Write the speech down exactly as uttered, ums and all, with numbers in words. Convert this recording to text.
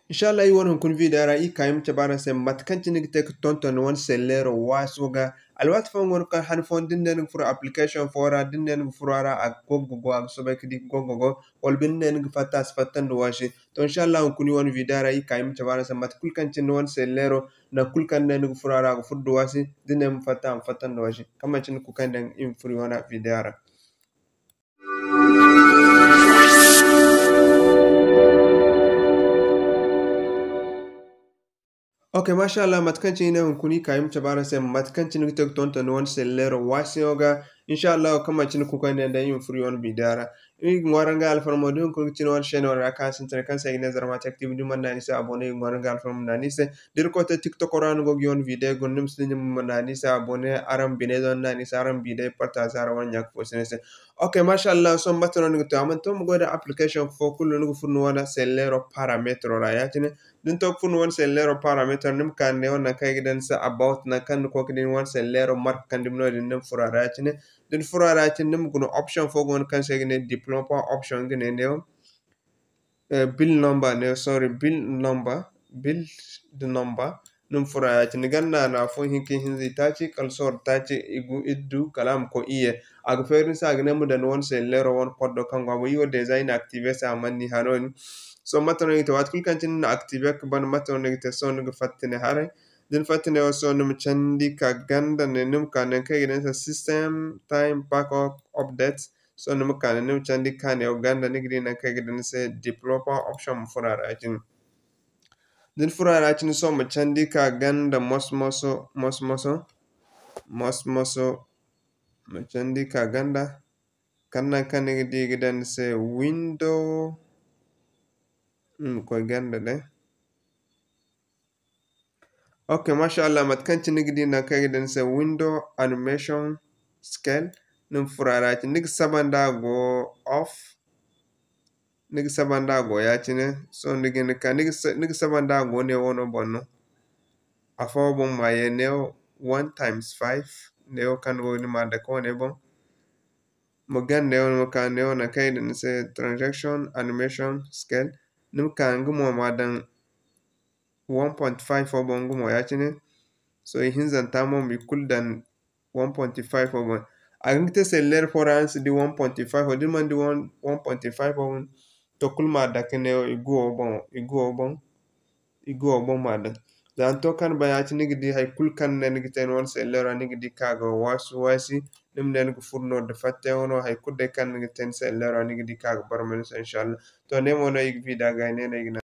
inshallah i won kun video ara i kayim tabara sem matkan cinig tek tonton won sellero wasuga alwat fon won kan han fon dinnen fur application fora dinnen furara ak gogo ak sobe kidi gogo wal binnen fatas fatan do washi to inshallah kun won video ara i kayim tabara sem matkul kan cin won sellero na kul kan nen furara ak fuddo wasi dinnen fatam fatan do washi kama cin ku kan den in furi wana video ara Okay, mashallah matkanci ne kuni kayim tabara sem matkanci ni tek tonton won sellero wasioga inshallah kama cin ku kan da yin free on bidara i ngwaranga alfarmo don ko cin won channel ra kan sin kan sai ne ZarmaTechTV dum man nani sa abone ngwaranga alfarmo nani se dir ko te TikTok ran go gion video gon nim sin man nani sa abone aram bine don nani sa aram bide partage ara won nyak fo sen se okay mashallah so matano ni to amanto mo goda application fo kullu no furno wala sellero parametre ra yatine din tok fun won sellero parameter nim kan ne on kay gidan sa about na kan ko kidin won sellero mark kan dim no din nim furara cine din furara cine nim guno option fo gon kan se ne diploma option gene ne uh, bill number ne sorry bill number bill the number num furara cine ganna na fo hinki hinzi taci kal sor taci igu iddu kalam ko iye ag ferin sa gne mu dan won sellero won poddo kan go yo design active sa manni hanon so matano ite wat kul kantin na active ak ban matano ite so ngi fatine hare din fatine o so num chandi ka ganda ne num kan kay den sa system time backup updates so num kan num chandi kan o ganda ni gidi na kay den se developer option furara ajin din furara ajin so mu chandi ka ganda mosmoso mosmoso mosmoso mu chandi ka ganda kanna kan gidi gidan se window Hmm, ko ganda de. Okay, mashallah matkan ci nigdi na kay den se window animation scale num furara ci nig sabanda go off nig sabanda go ya ci ne so nigi ne ka nig nig sabanda go ne wono bonno afo bon maye ne one times five ne o kan go ni ma de ko ne bon mo gande on mo kan ne on kay den se transaction animation scale num kan go mo madan one point five obon gumo yachine so hinzan tamo mi kuldan one point five obon aginte seller forance di one point five odi man di one point five obon to kulma dakene igu obon igu obon igu obon mada dan to kan bayachine gidi hay kulkan nen giten won seller ani gidi kago wasu wasi nim nen gu furno de fatte wono hay kudde kan giten seller ani gidi kago barmen inshallah to ne mono ig vida ga ne ne